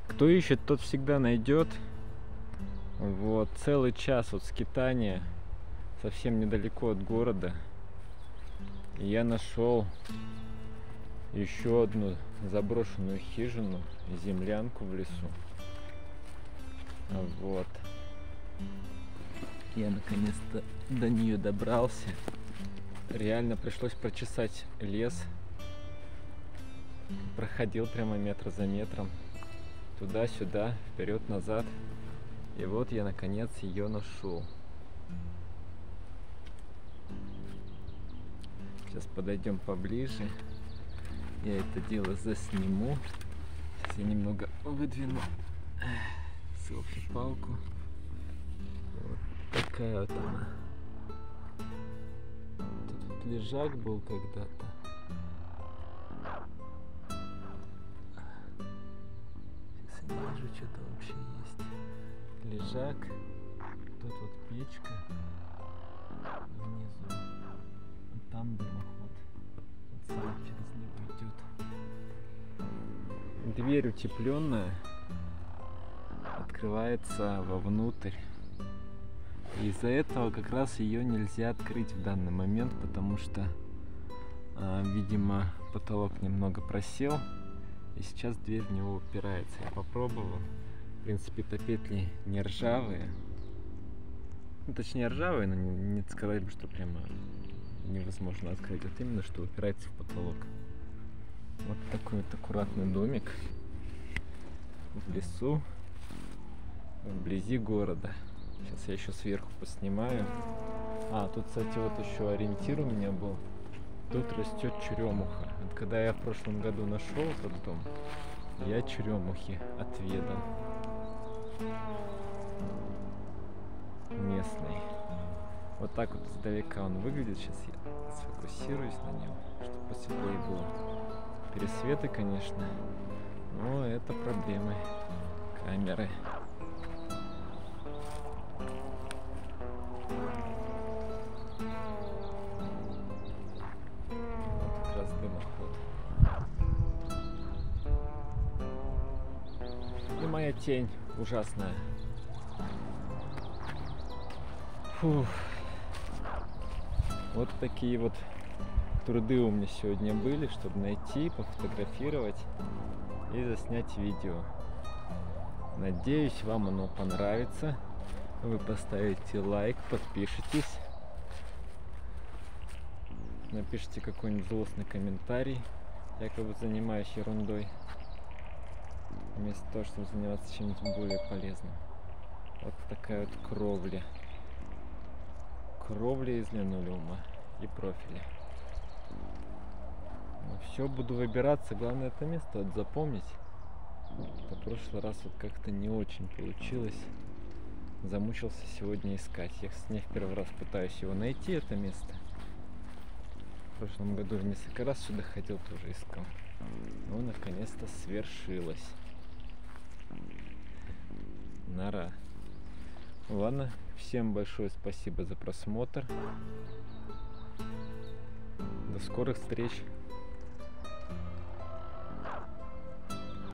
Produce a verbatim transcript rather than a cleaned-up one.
Кто ищет, тот всегда найдет. Вот, целый час вот скитания совсем недалеко от города. И я нашел еще одну заброшенную хижину, землянку в лесу. Вот. Я наконец-то до нее добрался. Реально пришлось прочесать лес. Проходил прямо метр за метром. Туда-сюда, вперед-назад. И вот я наконец ее нашел. Сейчас подойдем поближе. Я это дело засниму. Сейчас я немного выдвину селфи-палку. Вот такая вот она. Тут вот лежак был когда-то. Сейчас я не вижу, что-то вообще есть. Лежак. Тут вот печка. Внизу. Вот там дымоход. Вот сам через него идет. Дверь утепленная. Открывается вовнутрь. Из-за этого как раз ее нельзя открыть в данный момент, потому что, э, видимо, потолок немного просел, и сейчас дверь в него упирается. Я попробовал. В принципе-то петли не ржавые. Ну, точнее ржавые, но не, не сказать бы, что прямо невозможно открыть. Вот именно, что упирается в потолок. Вот такой вот аккуратный домик в лесу, вблизи города. Сейчас я еще сверху поснимаю. А, тут, кстати, вот еще ориентир у меня был. Тут растет черемуха. Вот когда я в прошлом году нашел этот дом, я черемухи отведал. Местный. Вот так вот издалека он выглядит. Сейчас я сфокусируюсь на нем, чтобы посветлее было. Пересветы, конечно, но это проблемы камеры. Вот как раз дымоход. И моя тень ужасная. Фух. Вот такие вот труды у меня сегодня были, чтобы найти, пофотографировать и заснять видео. Надеюсь, вам оно понравится. Вы поставите лайк, подпишитесь, напишите какой-нибудь злостный комментарий, якобы занимаюсь ерундой, вместо того, чтобы заниматься чем-нибудь более полезным. Вот такая вот кровля. Кровля из линолеума и профиля. Ну, все, буду выбираться. Главное это место вот запомнить. В прошлый раз вот как-то не очень получилось. Замучился сегодня искать. Я не в первый раз пытаюсь его найти, это место. В прошлом году я несколько раз сюда ходил, тоже искал. Ну, наконец-то свершилось. Нора. Ладно, всем большое спасибо за просмотр. До скорых встреч.